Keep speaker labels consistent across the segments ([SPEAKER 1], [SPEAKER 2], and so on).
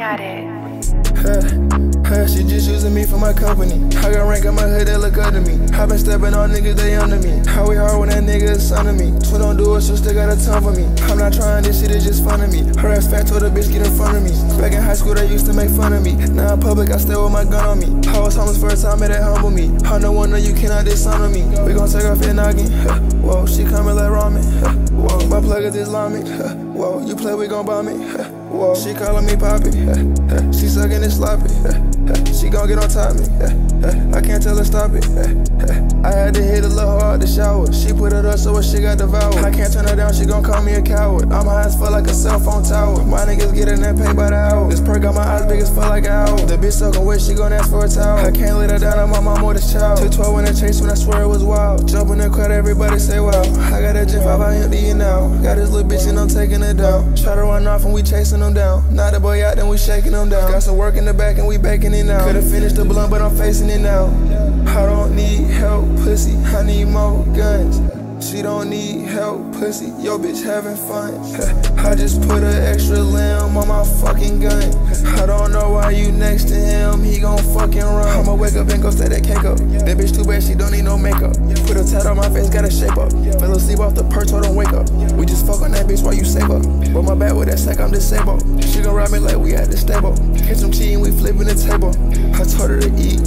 [SPEAKER 1] at it.
[SPEAKER 2] She just using me for my company. I got rank on my hood, they look up to me. I been stepping on niggas, they under me. How we hard when that nigga is son of me. Twin don't do it, so still got a ton for me. I'm not trying, this shit is just fun of me. Her ass fat, told a bitch get in front of me. Back in high school, they used to make fun of me. Now in public, I stay with my gun on me. I was homeless first time, it humble me. I know one of you cannot dishonor me. We gon' take off your noggin. Whoa, she coming like ramen. Whoa, my plug is Islamic. Whoa, you play, we gon' bomb it. Whoa, she calling me poppy. She sucking it sloppy. She gon' get on top of me. I can't tell her stop it. I had to hit a little hard to shower. She put it up so her shit got devoured. I can't turn her down, she gon' call me a coward. I'm high as fuck like a cell phone tower. My niggas getting that pay by the hour. This perk got my eyes big as fuck like an owl. The bitch soaking wet, she gon' ask for a towel. I can't let her down, I'm my mom or this child. Took 12 in the chase when I swear it was wild. Jump in the crowd, everybody say wow. I got that Gen 5 out empty now. Got this little bitch and I'm taking her down. Try to run off and we chasing them down. Not the boy out, then we shaking them down. Got some work in the back and we baking it now. Could've finished the blunt, but I'm facing it now. I don't need help, pussy, I need more guns. She don't need help, pussy, yo bitch having fun. I just put an extra limb on my fucking gun. I don't know why you next to him, he gon' fucking run. I'ma wake up and go set that cake up. That bitch too bad, she don't need no makeup. Put a tat on my face, gotta shape up. Fell asleep off the perch, so don't wake up. We just fuck on that bitch while you save up. But my back with that sack, I'm disabled. She gon' ride me like we at the stable. Catch some cheating, we flipping the table. I told her to eat.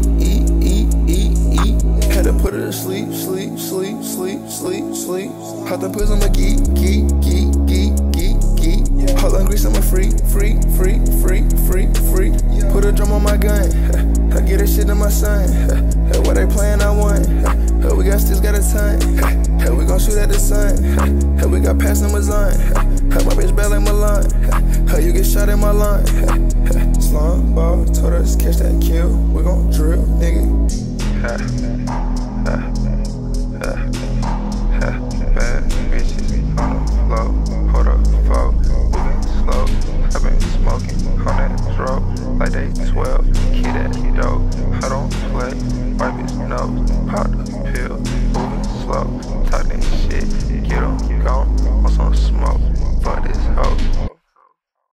[SPEAKER 2] Had to put her to sleep. Hot the pills, I'ma geek. All on grease, I'ma free. Put a drum on my gun. I get that shit to my son. What they playing, I won. We got sticks, got a ton. We gon' shoot at the sun. We got past Amazon. My bitch bad like Milan. You get shot in my line. Slum ball, told us catch that kill. We gon' drill, nigga. Bad bitches on the floor, hold up, flow, moving slow. I've been smoking on that throat like they 12. Kid at dope, I don't play, wipe his nose, pop the pill, moving slow. Talk that shit, get on, gone, on some smoke, fuck this hoe.